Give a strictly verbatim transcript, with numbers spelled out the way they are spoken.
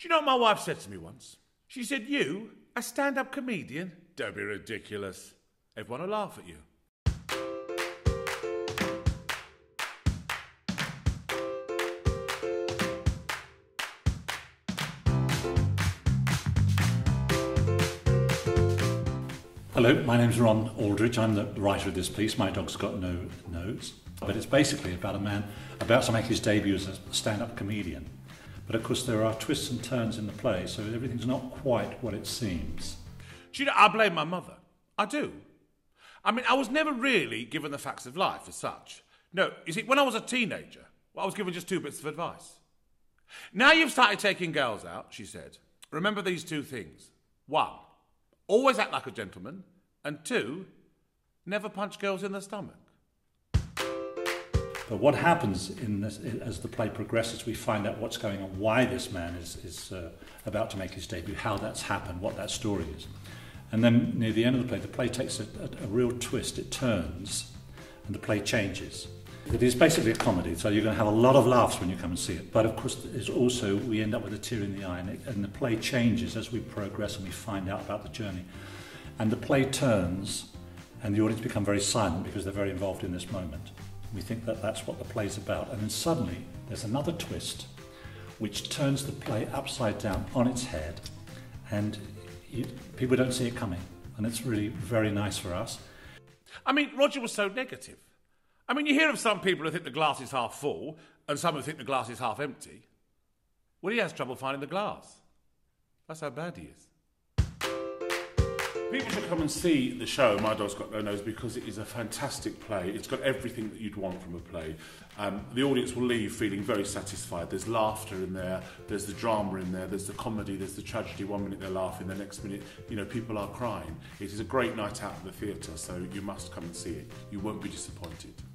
Do you know what my wife said to me once? She said, "You, a stand-up comedian? Don't be ridiculous. Everyone will laugh at you." Hello, my name's Ron Aldridge. I'm the writer of this piece, My Dog's Got No Nose. But it's basically about a man about to make his debut as a stand-up comedian. But of course there are twists and turns in the play, so everything's not quite what it seems. Do you know, I blame my mother. I do. I mean, I was never really given the facts of life as such. No, you see, when I was a teenager, well, I was given just two bits of advice. Now you've started taking girls out, she said, remember these two things. One, always act like a gentleman. And two, never punch girls in the stomach. But what happens in this, as the play progresses, we find out what's going on, why this man is, is uh, about to make his debut, how that's happened, what that story is. And then near the end of the play, the play takes a, a, a real twist. It turns and the play changes. It is basically a comedy, so you're going to have a lot of laughs when you come and see it. But of course, it's also, we end up with a tear in the eye, and, it, and the play changes as we progress and we find out about the journey. And the play turns and the audience become very silent because they're very involved in this moment. We think that that's what the play's about. And then suddenly there's another twist which turns the play upside down on its head, and you, people don't see it coming. And it's really very nice for us. I mean, Roger was so negative. I mean, you hear of some people who think the glass is half full and some who think the glass is half empty. Well, he has trouble finding the glass. That's how bad he is. People should come and see the show, My Dog's Got No Nose, because it is a fantastic play. It's got everything that you'd want from a play. Um, the audience will leave feeling very satisfied. There's laughter in there, there's the drama in there, there's the comedy, there's the tragedy. One minute they're laughing, the next minute, you know, people are crying. It is a great night out at the theatre, so you must come and see it. You won't be disappointed.